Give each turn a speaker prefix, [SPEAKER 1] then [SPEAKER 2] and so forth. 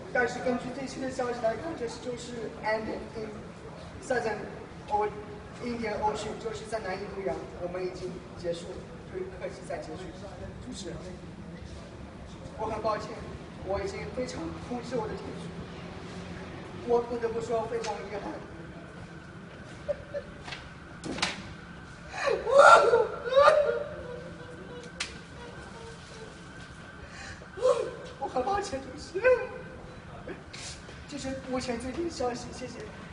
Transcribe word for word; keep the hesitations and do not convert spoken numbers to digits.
[SPEAKER 1] 但是根据最新的消息来看，这是就是 ended in southern or Indian Ocean， 就是在南印度洋，我们已经结束，就是科技在结束。主持人，我很抱歉，我已经非常控制我的情绪，我不得不说非常遗憾。我很抱歉，主持人。这是目前最新的消息，谢谢。